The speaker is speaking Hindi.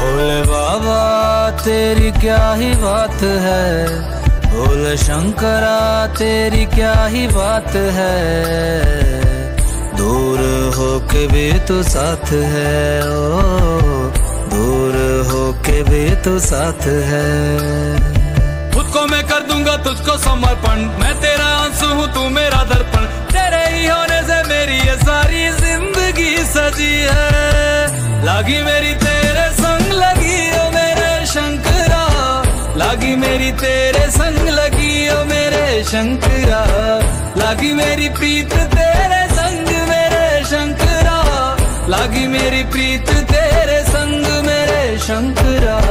भोले बाबा तेरी क्या ही बात है, भोले शंकरा तेरी क्या ही बात है। दूर होके भी तू साथ है, ओ दूर होके भी तू साथ है। खुद को मैं कर दूंगा तुझको समर्पण, मैं तेरा आंसू हूँ तू मेरा दर्पण। तेरे ही होने से मेरी ये सारी जिंदगी सजी है। लागी मेरी तेरे संग लगी ओ मेरे शंकरा, लागी मेरी तेरे संग लगी ओ मेरे शंकरा। लागी मेरी प्रीत तेरे संग मेरे शंकरा, लागी मेरी प्रीत तेरे संग मेरे शंकरा।